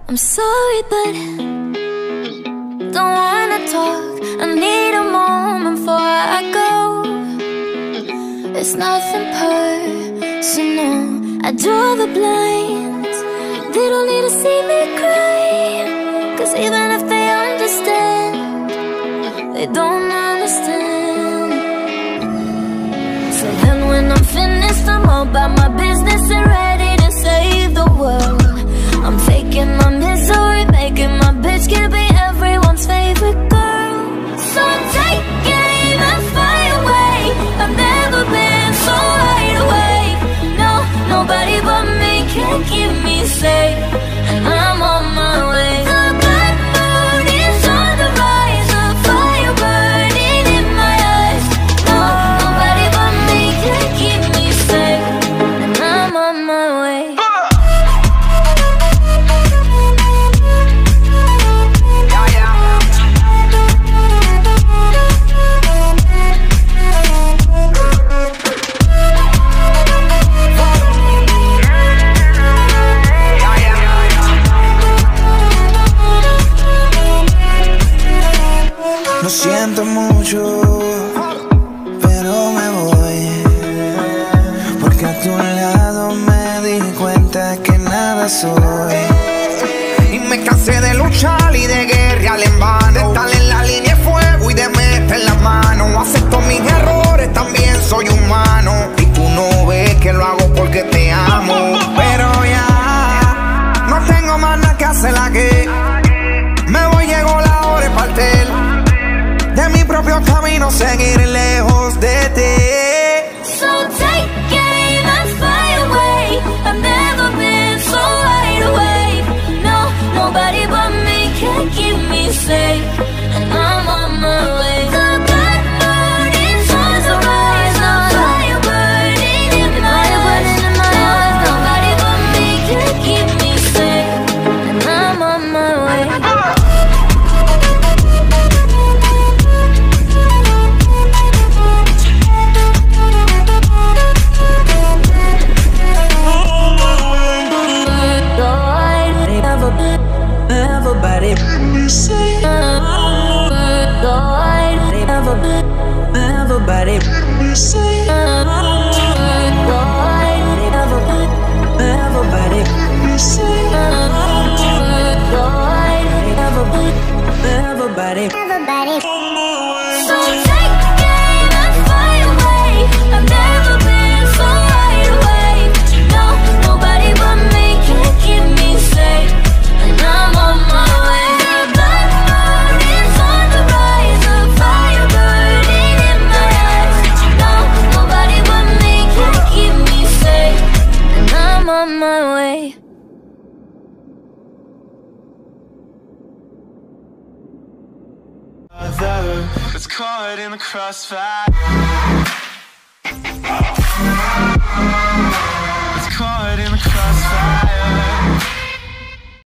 I'm sorry, but don't wanna talk. I need a moment before I go. It's nothing personal. I draw the blinds. They don't need to see me cry, 'cause even if they understand, they don't understand. So then when I'm finished, I'm all about my business and ready to save the world. I'm faking my misery, making my bitch can be everyone's favorite girl. So take aim and fly away. I've never been so wide awake. No, nobody but me can keep me safe, and I'm on my way. The bad mood is on the rise, a fire burning in my eyes. No, nobody but me can keep me safe, and I'm on my way. Lo siento mucho, pero me voy, porque a tu lado me di cuenta que nada soy. Y me cansé de luchar y de guerrear en vano, de estar en la línea de fuego y de meter la mano. Acepto mis errores, también soy humano, y tú no ves que lo hago porque te amo. Pero ya no tengo más nada que hacer aquí. Me voy, llegó la hora de partir de mi propio camino, seguir lejos de ti. So take aim and fly away. I've never been so wide awake. No, nobody but me can keep me safe, and I'm on my way. The bad mood is on the rise, a fire burning in my eyes. Nobody but me can keep me safe, and I'm on my way. Everybody, everybody, everybody, everybody. So take aim and fly away. I've never been so wide awake. No, nobody but me can keep me safe, and I'm on my way. The black moon is on the rise, a fire burning in my eyes. No, nobody but me can keep me safe, and I'm on my way. It's caught in the crossfire. It's caught in the crossfire.